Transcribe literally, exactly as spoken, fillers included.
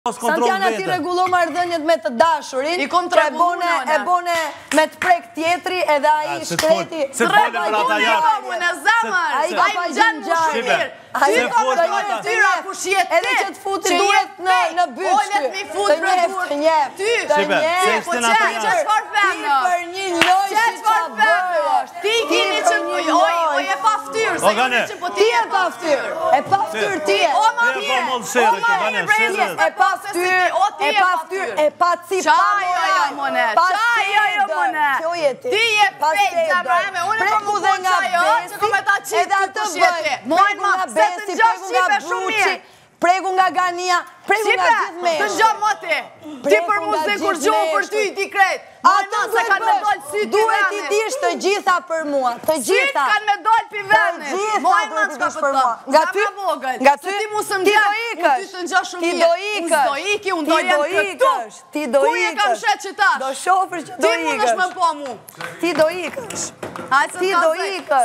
Santiana ti rregullon marrëdhëniet me të dashurin, I kom që e treguar bone, unë, e bone me të prek tjetri edhe ai shkreti. Se fole për ata jashtë. Unë zemër, Ai ka pa gjanë gjë më mirë. Ty Se ka fole të për një ata. tyra ku shjet Edhe që të futi duhet në në byç. Olet mi fut për dur. Të njef, Ty, të Shibe, njef. se po ishte që në që atë çfarë Ti femë? për një loj Që si qa çfarë femë? bërë. Ti kini që oj, oj e pa ftyrë, se Gane. kini që po Ti e pa ftyrë, e pa ftyrë ti e. O ma Ti e mje, pa mollë shere, o ma Gane, mje, shere. brezë, E pa ftyrë, o ti e pa ftyrë, e pa cip, pa Qaj ajo mone, qaj ajo mone. Ti je pejt zemra eme, unë e kom dhe u nga qaj o, që kom e ta qitë edhe të atë shjeti. bëj. Mojnë Pregu ma, nga se të Besi, gjash pregu nga qipe shumë Bruqi, mirë. pregu nga Gania, pregu nga Qipe, gjithë me. të gjamë moti. Ti për muzikë kur gjohë për ty, ti krejt. Ato se kanë me dollë sytë pi duhet i venit. dish të gjitha për mua, të Sytë gjitha. kanë me dollë pi venit. Të gjitha Mojnë ma duhet i qka dish për për të. mua. Nga ty, Zemra vogël. nga Se ty, ti mu së më ti do gjatë, unë ikësh. ty të ngjash shumë Ti mirë. do Unë ikësh. s'do iki, unë do Ti jem do këtu. ikësh. Ti do Ku je kam ikësh. shet që tash? Do shofër që do Ti mundesh me ikësh. po mu. Ti do ikësh. Hajtë se Ti t'ka do zej. ikësh.